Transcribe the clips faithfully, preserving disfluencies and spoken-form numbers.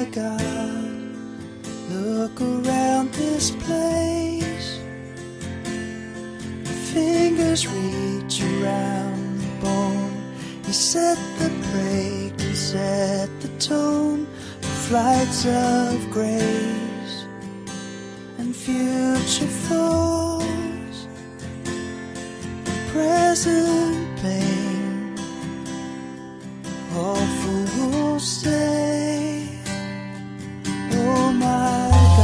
God, look around this place. Your fingers reach around the bone. You set the break and set the tone for flights of grace and future falls. Present pain, all fools say, oh my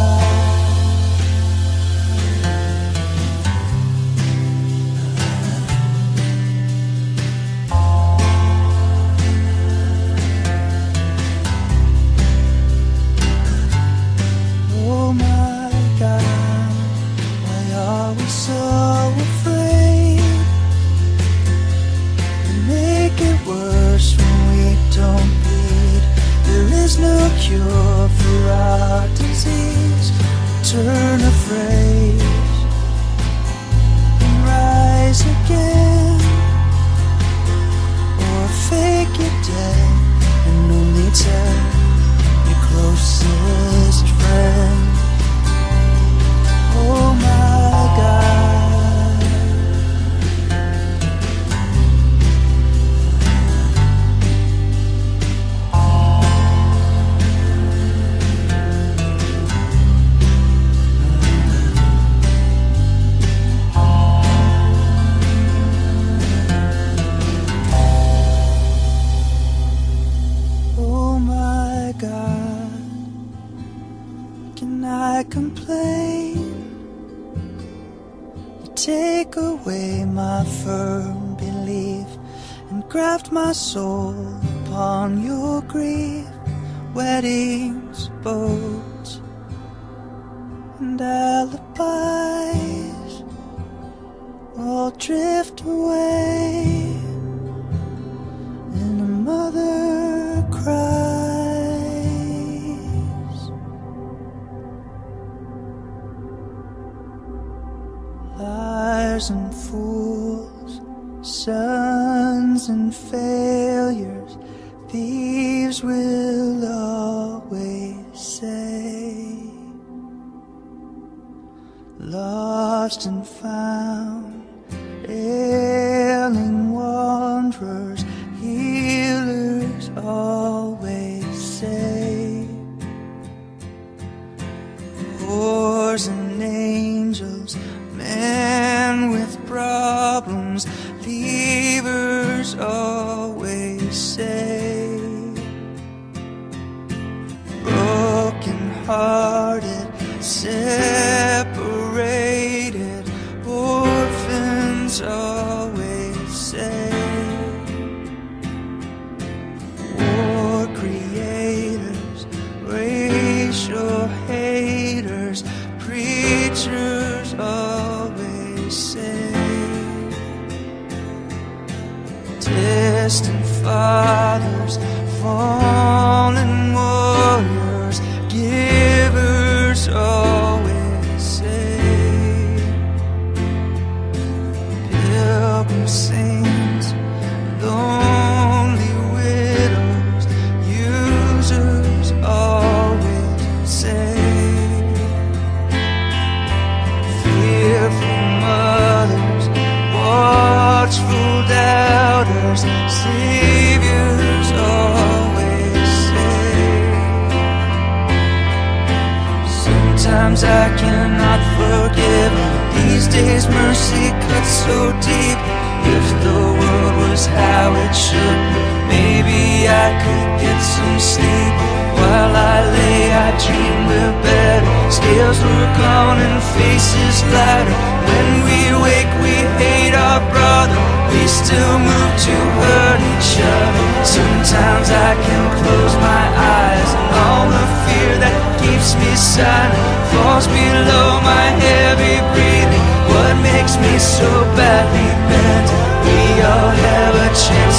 so afraid we make it worse when we don't bleed. There is no cure for our disease. Turn a phrase and rise again, or fake it dead and only tell your closest friend. Oh my God, oh my God, can I complain? Take away my firm belief and graft my soul upon your grief. Weddings, boats, and alibis all drift away, and a mother cries. Liars and fools, sons and failures, thieves will always say. Lost and found, ailing wanderers, healers always say. Whores and angels, men with problems, leavers always say. Broken hearted, separated, orphans always say. War creators, racial haters, preachers always say. Distant fathers, fallen warriors, givers always say. Pilgrim saints, lonely widows, users always say. Fearful mothers, watchful doubters, saviors always say. Sometimes I cannot forgive. These days mercy cuts so deep. If the world was how it should, maybe I could get some sleep. While I lay, I dream we're better. Scales were gone and faces flatter. When we wake, we hate our brother. We still move to hurt each other. Sometimes I can close my eyes, and all the fear that keeps me silent falls below my heavy breathing. What makes me so badly bent? We all have a chance